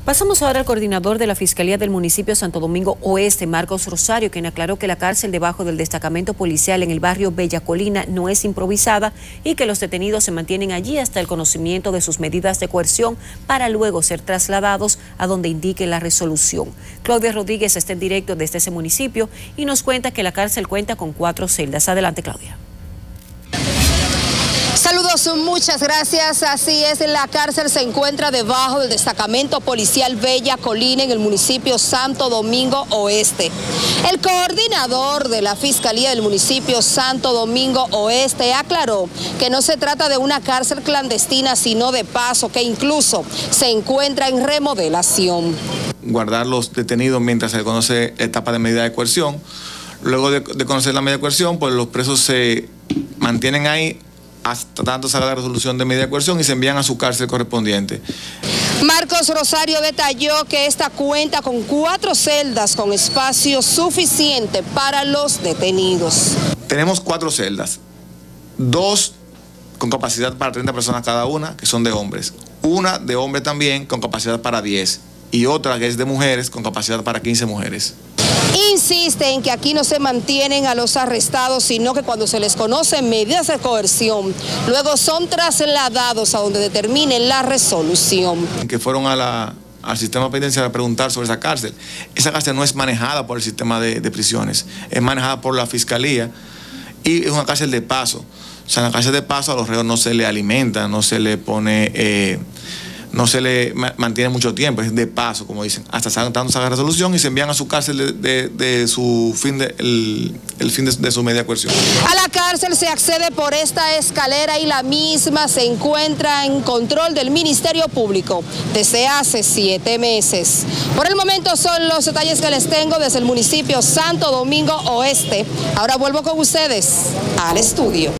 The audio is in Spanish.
Pasamos ahora al coordinador de la Fiscalía del municipio Santo Domingo Oeste, Marcos Rosario, quien aclaró que la cárcel debajo del destacamento policial en el barrio Bella Colina no es improvisada y que los detenidos se mantienen allí hasta el conocimiento de sus medidas de coerción para luego ser trasladados a donde indique la resolución. Claudia Rodríguez está en directo desde ese municipio y nos cuenta que la cárcel cuenta con 4 celdas. Adelante, Claudia. Saludos, muchas gracias. Así es, la cárcel se encuentra debajo del destacamento policial Bella Colina en el municipio Santo Domingo Oeste. El coordinador de la Fiscalía del municipio Santo Domingo Oeste aclaró que no se trata de una cárcel clandestina, sino de paso, que incluso se encuentra en remodelación. Guardar los detenidos mientras se conoce la etapa de medida de coerción. Luego de conocer la medida de coerción, pues los presos se mantienen ahí hasta tanto salga la resolución de medida de coerción y se envían a su cárcel correspondiente. Marcos Rosario detalló que esta cuenta con 4 celdas con espacio suficiente para los detenidos. Tenemos 4 celdas, 2 con capacidad para 30 personas cada una, que son de hombres, una de hombres también con capacidad para 10 y otra que es de mujeres con capacidad para 15 mujeres. Insiste en que aquí no se mantienen a los arrestados, sino que cuando se les conocen medidas de coerción, luego son trasladados a donde determine la resolución. Que fueron al sistema penitenciario a preguntar sobre esa cárcel. Esa cárcel no es manejada por el sistema de prisiones, es manejada por la Fiscalía y es una cárcel de paso. O sea, en la cárcel de paso a los reos no se le alimenta, no se le pone... no se le mantiene mucho tiempo, es de paso, como dicen, hasta tanto salga resolución y se envían a su cárcel de su fin de su medida de coerción. A la cárcel se accede por esta escalera y la misma se encuentra en control del Ministerio Público desde hace 7 meses. Por el momento son los detalles que les tengo desde el municipio Santo Domingo Oeste. Ahora vuelvo con ustedes al estudio.